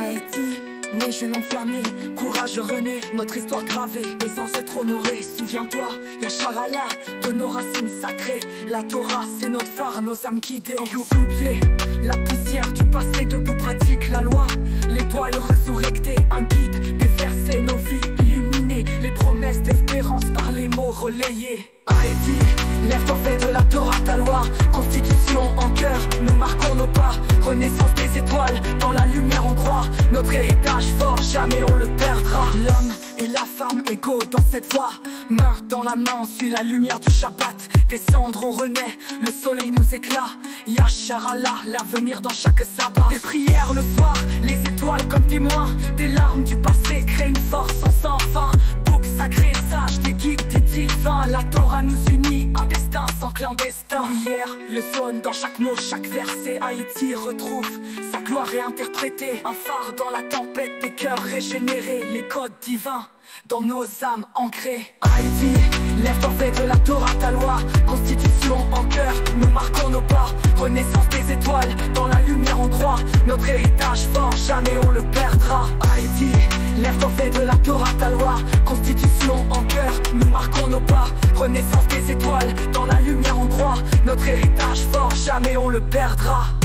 Haïti, né jeune enflammé, courage rené, notre histoire gravée, les ancêtres honorés. Souviens-toi, Yacharala, de nos racines sacrées. La Torah, c'est notre phare, nos âmes guidées. Souffler, la poussière du passé, debout pratique la loi. L'étoile résurrectée, un guide, des versets, nos vies illuminées. Les promesses d'espérance par les mots relayés. Haïti, lève-toi, fais de la Torah ta loi. Constitution en cœur, nous marquons nos pas. Renaissance des étoiles, dans la lumière on croit. Notre héritage fort, jamais on le perdra. L'homme et la femme égaux dans cette voie. Main dans la main, on suit la lumière du Shabbat. Des cendres on renaît, le soleil nous éclate. Yacharala, l'avenir dans chaque sabbat. Des prières le soir, les étoiles comme témoins. Des larmes du passé créent une force sans fin. Bouc sacré, sage, des guides, des divins. La Torah nous unit, un destin sans clandestin. Hier, le sonne dans chaque mot, chaque verset. Haïti retrouve sa gloire réinterprétée. Un phare dans la tempête, des cœurs régénérés. Les codes divins dans nos âmes ancrées. Haïti, lève-toi, fais de la Torah ta loi. Constitution en cœur, nous marquons nos pas. Renaissance des étoiles, dans la lumière on croit. Notre héritage fort, jamais on le perdra. Haïti, lève-toi, fais de la Torah ta loi. Constitution en cœur, nous marquons nos pas. Renaissance des étoiles, dans la lumière on croit. Notre héritage fort, jamais on le perdra.